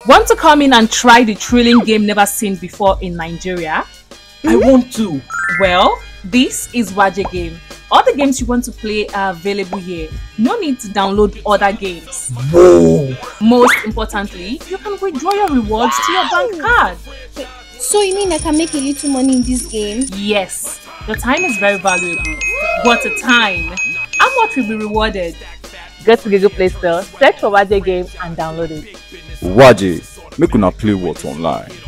Want to come in and try the thrilling game never seen before in Nigeria? I want to. Well, this is Waje Game. All the games you want to play are available here. No need to download other games. Whoa! Most importantly, you can withdraw your rewards to your bank card. So you mean I can make a little money in this game? Yes, your time is very valuable. What a time! How much will be rewarded? Go to Google Play Store, search for Waje Game and download it. Waje, make una play what online.